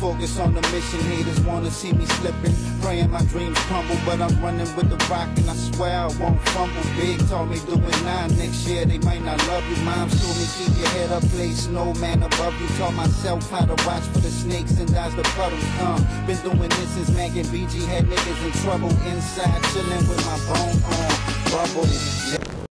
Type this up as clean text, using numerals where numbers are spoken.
focus on the mission. Haters wanna see me slipping, praying my dreams crumble, but I'm running with the rock and I swear I won't fumble. Big told me doing 9 next year, they might not love you. Mom told me keep your head up, place no man above you. Taught myself how to watch for the snakes and dodge the puddles. Been doing this since Mac and BG had niggas in trouble. Inside chilling with my bone on bubble.